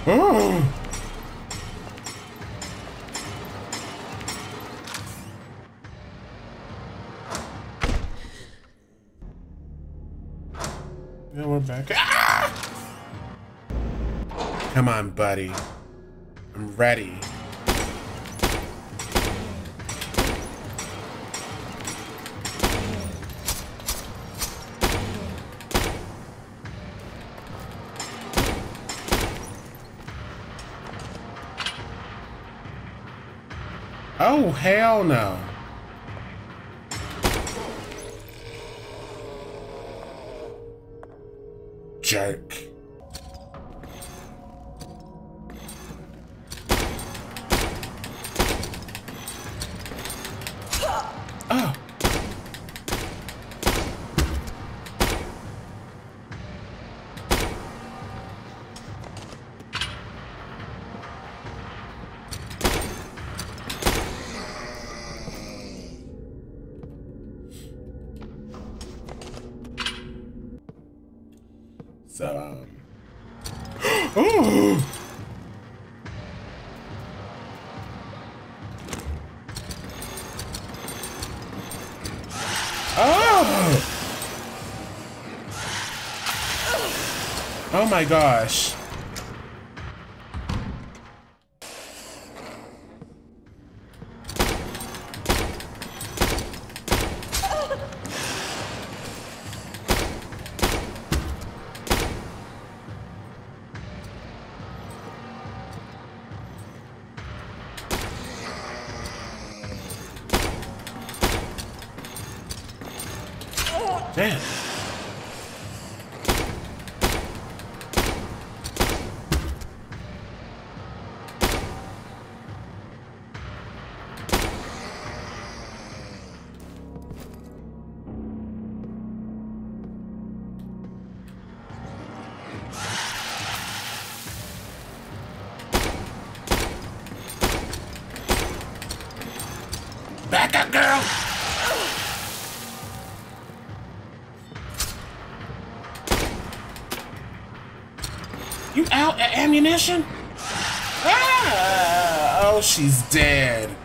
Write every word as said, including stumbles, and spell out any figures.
Oh. Yeah, we're back. Ah! Come on, buddy. I'm ready. Oh, hell no. Jerk. Oh. So, um. Oh! Oh! Oh my gosh. Damn. Back up, girl. You out of ammunition? Ah! Oh, she's dead.